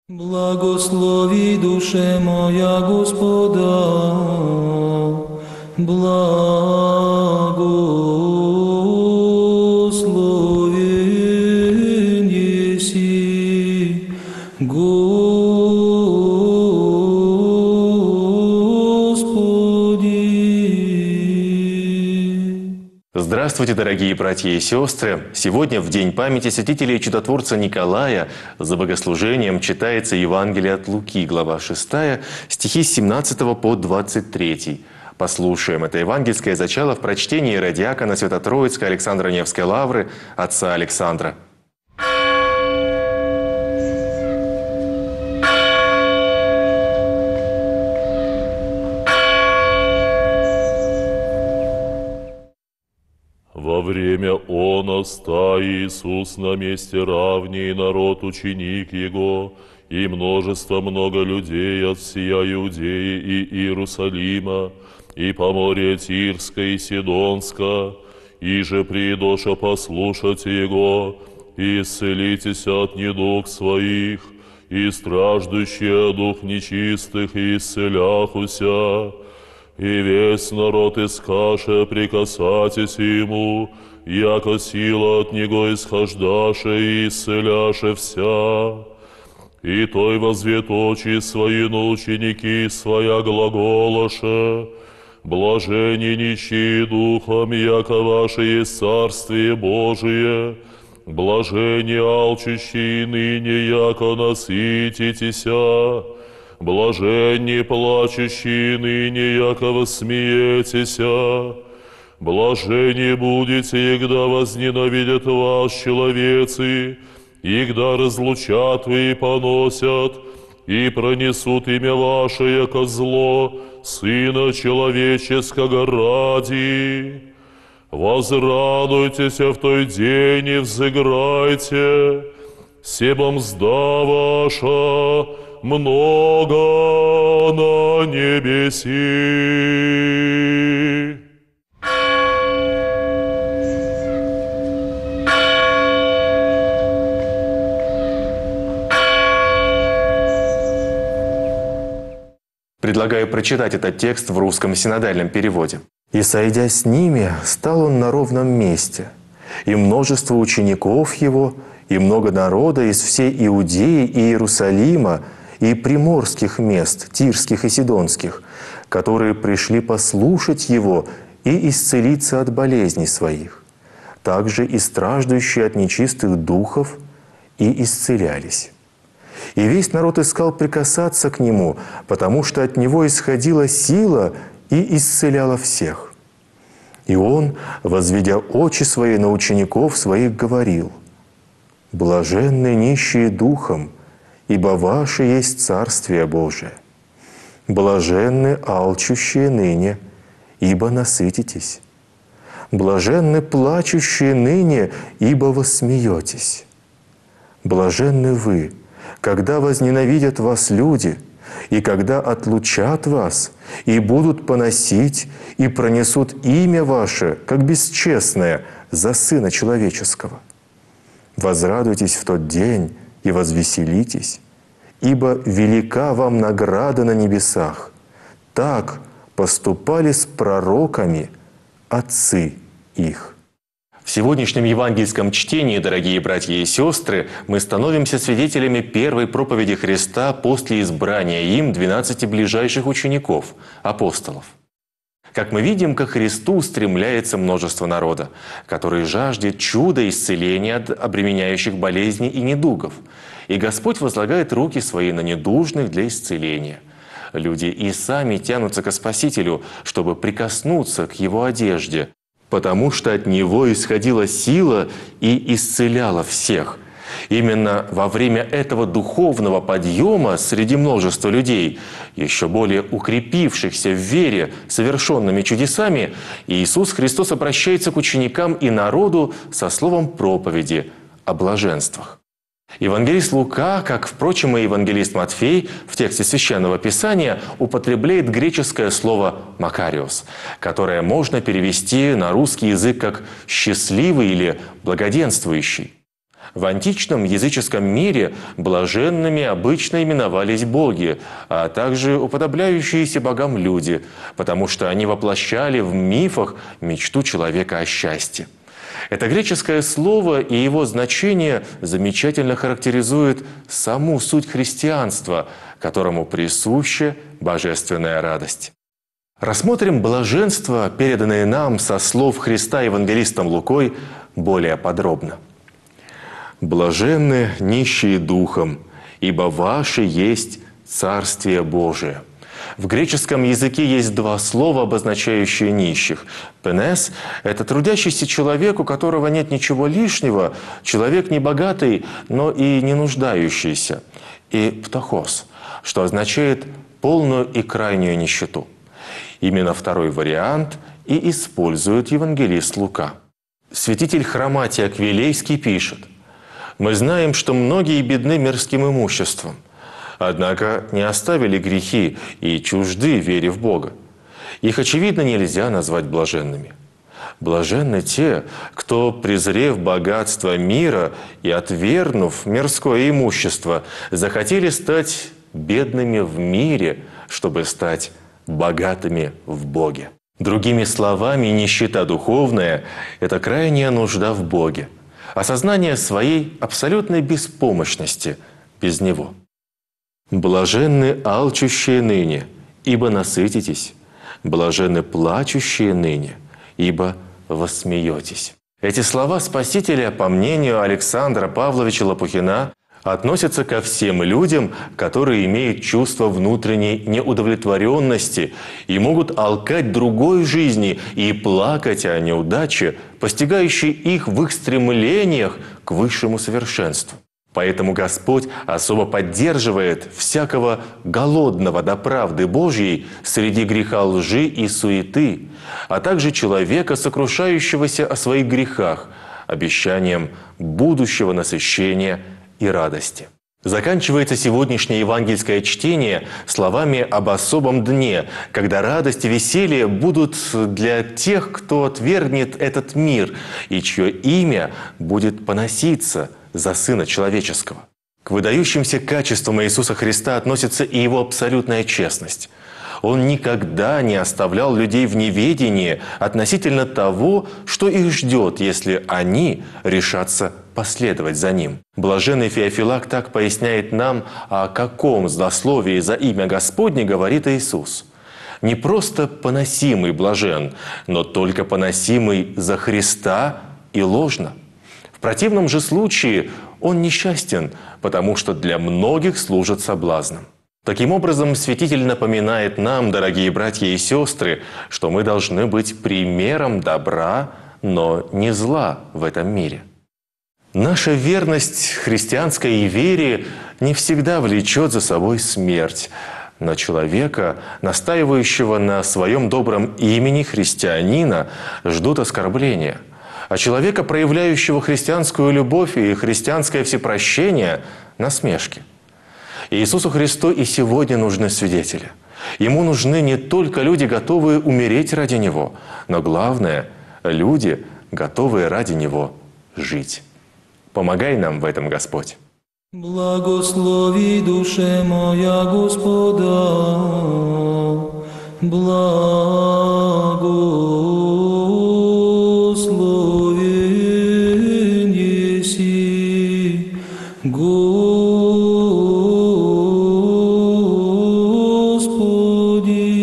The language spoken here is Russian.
Благослови душе моя Господа, благословен еси Господи. Здравствуйте, дорогие братья и сестры! Сегодня, в день памяти святителя и чудотворца Николая, за богослужением читается Евангелие от Луки, глава 6, стихи с 17 по 23. Послушаем это евангельское зачало в прочтении радиакона Свято-Троицкой Александра Невской лавры, отца Александра. Во время оно ста Иисус на месте равней народ ученик Его, и много людей от всея Иудеи и Иерусалима, и по море Тирска и Сидонска, и же придоша послушать Его, и исцелитесь от недуг своих, и страждущие дух нечистых, и исцеляхуся. И весь народ искаше прикасатись Ему, яко сила от Него исхождаше и исцеляше вся. И той возвет очи свои на ученики своя глаголаше: блажени нищие духом, яко ваше есть Царствие Божие, блажени алчущие ныне, яко насытитеся. Блаженни плачущие ныне, яко вы смеетеся. Блаженни будете, егда возненавидят вас человецы, егда разлучат вы и поносят, и пронесут имя ваше, яко зло, Сына Человеческого ради. Возрадуйтесь в той день и взыграйте, себо мзда ваша много на небеси. Предлагаю прочитать этот текст в русском синодальном переводе. «И, сойдя с ними, стал он на ровном месте, и множество учеников его, и много народа из всей Иудеи и Иерусалима, и приморских мест, тирских и сидонских, которые пришли послушать Его и исцелиться от болезней своих, также и страждущие от нечистых духов, и исцелялись. И весь народ искал прикасаться к Нему, потому что от Него исходила сила и исцеляла всех. И Он, возведя очи Свои на учеников Своих, говорил: блаженны нищие духом, ибо ваше есть Царствие Божие. Блаженны алчущие ныне, ибо насытитесь. Блаженны плачущие ныне, ибо воссмеетесь. Блаженны вы, когда возненавидят вас люди, и когда отлучат вас, и будут поносить, и пронесут имя ваше, как бесчестное, за Сына Человеческого. Возрадуйтесь в тот день и возвеселитесь, ибо велика вам награда на небесах. Так поступали с пророками отцы их». В сегодняшнем евангельском чтении, дорогие братья и сестры, мы становимся свидетелями первой проповеди Христа после избрания им 12 ближайших учеников, апостолов. Как мы видим, ко Христу устремляется множество народа, который жаждет чуда исцеления от обременяющих болезней и недугов. И Господь возлагает руки Свои на недужных для исцеления. Люди и сами тянутся ко Спасителю, чтобы прикоснуться к Его одежде, потому что от Него исходила сила и исцеляла всех. Именно во время этого духовного подъема среди множества людей, еще более укрепившихся в вере совершенными чудесами, Иисус Христос обращается к ученикам и народу со словом проповеди о блаженствах. Евангелист Лука, как, впрочем, и евангелист Матфей, в тексте Священного Писания употребляет греческое слово «макариос», которое можно перевести на русский язык как «счастливый» или «благоденствующий». В античном языческом мире блаженными обычно именовались боги, а также уподобляющиеся богам люди, потому что они воплощали в мифах мечту человека о счастье. Это греческое слово и его значение замечательно характеризует саму суть христианства, которому присуща божественная радость. Рассмотрим блаженство, переданное нам со слов Христа евангелистом Лукой, более подробно. «Блаженны нищие духом, ибо ваше есть Царствие Божие». В греческом языке есть два слова, обозначающие нищих. «Пенес» – это трудящийся человек, у которого нет ничего лишнего, человек не богатый, но и не нуждающийся. И «птохос», что означает полную и крайнюю нищету. Именно второй вариант и использует евангелист Лука. Святитель Хроматий Аквилейский пишет: «Мы знаем, что многие бедны мирским имуществом, однако не оставили грехи и чужды вере в Бога. Их, очевидно, нельзя назвать блаженными. Блаженны те, кто, презрев богатство мира и отвергнув мирское имущество, захотели стать бедными в мире, чтобы стать богатыми в Боге». Другими словами, нищета духовная – это крайняя нужда в Боге, осознание своей абсолютной беспомощности без Него. «Блаженны алчущие ныне, ибо насытитесь. Блаженны плачущие ныне, ибо воссмеетесь». Эти слова Спасителя, по мнению Александра Павловича Лопухина, относятся ко всем людям, которые имеют чувство внутренней неудовлетворенности и могут алкать другой жизни и плакать о неудаче, постигающей их в их стремлениях к высшему совершенству. Поэтому Господь особо поддерживает всякого голодного до правды Божьей среди греха лжи и суеты, а также человека, сокрушающегося о своих грехах, обещанием будущего насыщения и радости. Заканчивается сегодняшнее евангельское чтение словами об особом дне, когда радость и веселье будут для тех, кто отвергнет этот мир и чье имя будет поноситься за Сына Человеческого. К выдающимся качествам Иисуса Христа относится и Его абсолютная честность. Он никогда не оставлял людей в неведении относительно того, что их ждет, если они решатся последовать за Ним. Блаженный Феофилак так поясняет нам, о каком злословии за имя Господне говорит Иисус. Не просто поносимый блажен, но только поносимый за Христа и ложно. В противном же случае он несчастен, потому что для многих служит соблазном. Таким образом, святитель напоминает нам, дорогие братья и сестры, что мы должны быть примером добра, но не зла в этом мире. Наша верность христианской вере не всегда влечет за собой смерть, но человека, настаивающего на своем добром имени христианина, ждут оскорбления, а человека, проявляющего христианскую любовь и христианское всепрощение – насмешки. Иисусу Христу и сегодня нужны свидетели. Ему нужны не только люди, готовые умереть ради Него, но главное – люди, готовые ради Него жить. Помогай нам в этом, Господь. Благослови душе моя Господа, благословен еси, Господи.